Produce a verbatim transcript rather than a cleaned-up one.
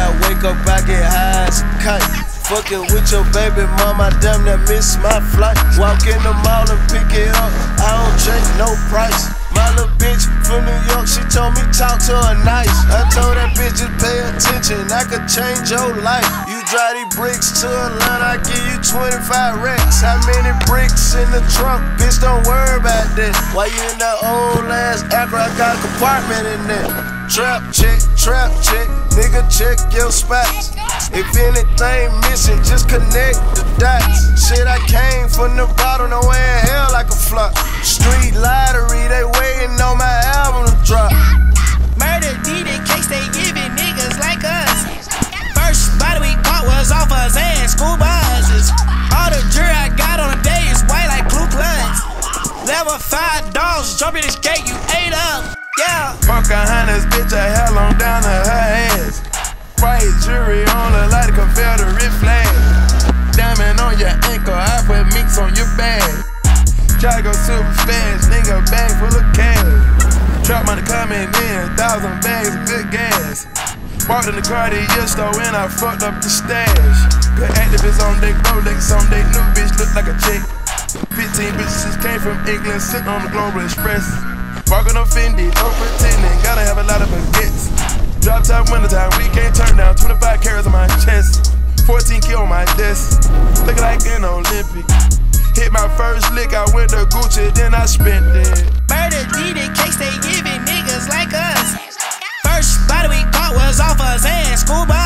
I wake up, I get high as a kite. Fucking with your baby mama, damn that miss my flight. Walk in the mall and pick it up, I don't check no price. My little bitch from New York, she told me talk to her nice. I told that bitch just pay attention, I could change your life. You drive these bricks to Atlanta, I give you twenty-five racks. How many bricks in the trunk? Bitch, don't worry about that. Why you in that old ass Acura? I got a compartment in there. Trap chick, trap chick, nigga check your spots. If anything missing, just connect the dots. Shit, I came from the bottom, no way in hell I can flop. Street lottery, they waiting on my album to drop. Murder deed in case they giving niggas like us. First body we caught was off us and school buses. All the jury I got on a day is white like Ku Klux. Level five dogs, jump in this gate, you ate up. Yeah. Pocahontas, bitch, a hell on down to her ass. White jury on her like a Confederate flag. Diamond on your ankle, I put minks on your bag. Try to go super fast, nigga, bag full of cash. Trap money coming in, thousand bags of good gas. Walked in the Cartier store and I fucked up the stash. Put activists on deck, Rolex on deck, new bitch look like a chick. Fifteen bitches came from England, sitting on the Global Express. Walking on Fendi, no pretending, gotta have a lot of baguettes. Drop top winter time, we can't turn down, twenty-five carats on my chest. fourteen kill on my desk, looking like an Olympic. Hit my first lick, I went to Gucci, then I spent it. Murder deed in case they giving niggas like us. First body we caught was off us and school bus.